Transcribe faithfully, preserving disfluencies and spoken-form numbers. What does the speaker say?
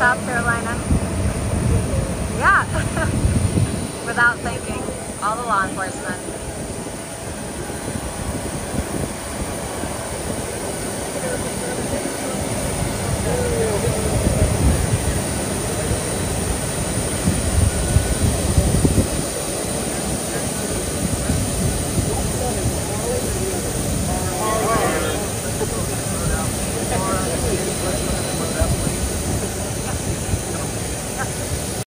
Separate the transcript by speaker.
Speaker 1: South Carolina. Yeah. Without thanking all the law enforcement.